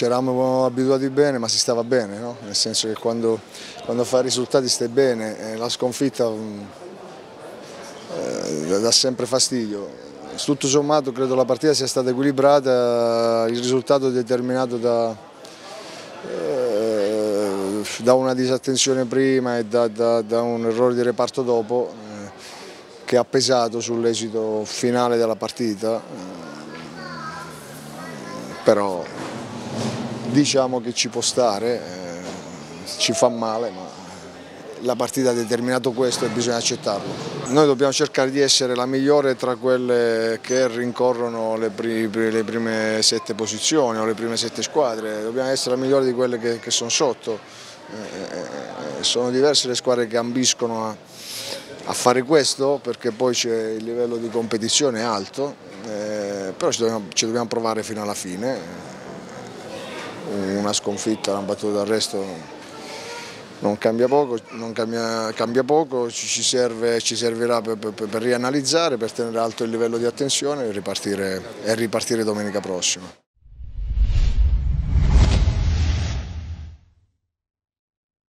ci eravamo abituati bene, ma si stava bene, no? Nel senso che quando fai risultati stai bene, la sconfitta dà sempre fastidio. Tutto sommato credo la partita sia stata equilibrata, il risultato è determinato da una disattenzione prima e da un errore di reparto dopo che ha pesato sull'esito finale della partita, però diciamo che ci può stare, ci fa male, ma la partita ha determinato questo e bisogna accettarlo. Noi dobbiamo cercare di essere la migliore tra quelle che rincorrono le prime 7 posizioni o le prime 7 squadre, dobbiamo essere la migliore di quelle che sono sotto. Sono diverse le squadre che ambiscono a fare questo, perché poi c'è il livello di competizione alto, però ci dobbiamo provare fino alla fine. Una sconfitta, una battuta d'arresto non cambia poco, ci servirà per rianalizzare, per tenere alto il livello di attenzione e ripartire domenica prossima.